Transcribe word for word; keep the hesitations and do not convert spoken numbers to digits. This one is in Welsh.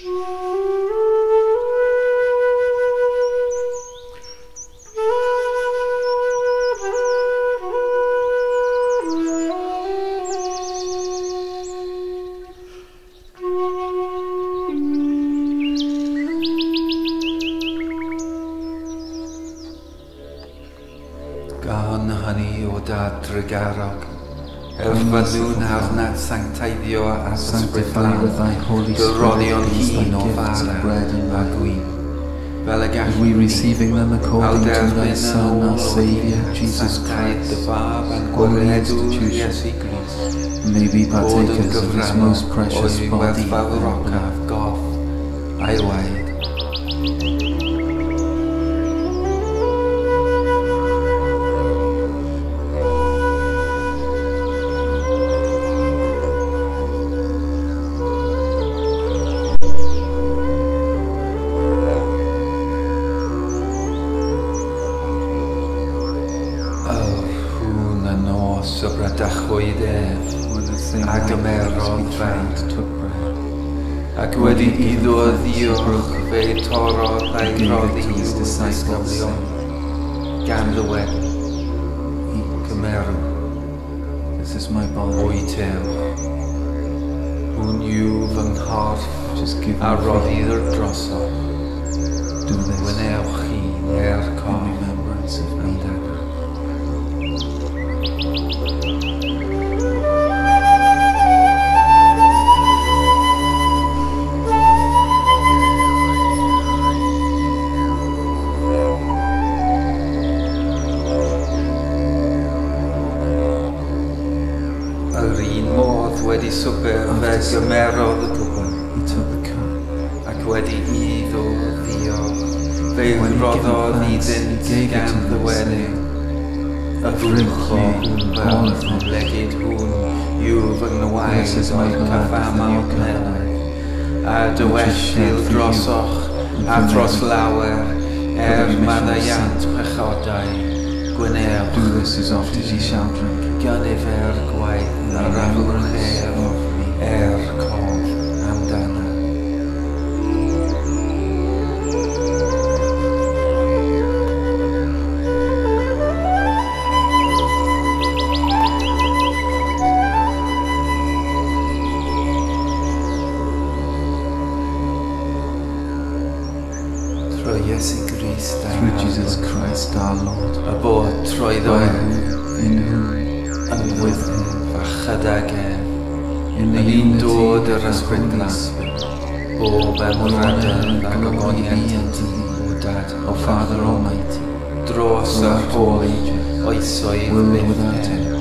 Gan hynny o dad Tregarog, erfyddwn arnat sancteiddio a ysbrydlan, gylroddion hun o fara a gwyn, fel y gallwn we receiving them according to thy Son, our Saviour, Jesus Christ, holy institution, may be partakers of his most precious body and blood. goff a'i waed. Sobradachwyd ef, a gymerodd fawd, ac wedi iddo ddiwch fe torodd a'i roddi i'w ddisgyblion, gan ddywed, gymerw, o'i tew, hwn yw fy nghorff, a roddi'r drosodd, gwnewch chi er corff amdano. Wedi swper fe gymerodd y gwbl, ac wedi iddo ddiolch, fe roddodd i ddynt gan ddywenu. Y ffrwcho hwn fel legid hwn yw fy ngwaed o'r cyffamawr newydd, a dywellir drosoch a dros lawer er maddeiant pechodau, gwnewch gynifer gwaith ar aflwch ef er corff amdana. Trwy Iesu Grist through Jesus Christ our Lord, a bod troeddo in whom yn wyddyn a chydag ef, yn un dod yr ysbryd glasfyd, bob emwradyn ac ogoniant o Dad, O Father Almighty, dros yr holy oesoedd byth